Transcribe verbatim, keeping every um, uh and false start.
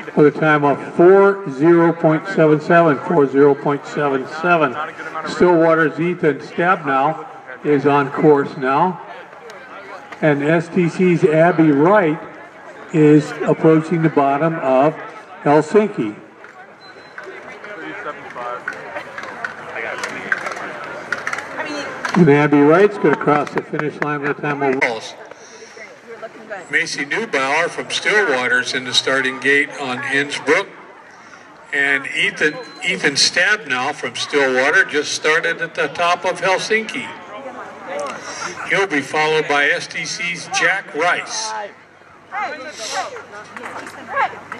with a time of four zero point seven seven, four zero point seven seven. Stillwater's Ethan Stabnow is on course now. And S T C's Abby Wright is approaching the bottom of Helsinki. And Abby Wright's going to cross the finish line with a time of Macy Neubauer from Stillwater's in the starting gate on Innsbruck. And Ethan, Ethan Stabnow from Stillwater just started at the top of Helsinki. He'll be followed by S T C's Jack Rice.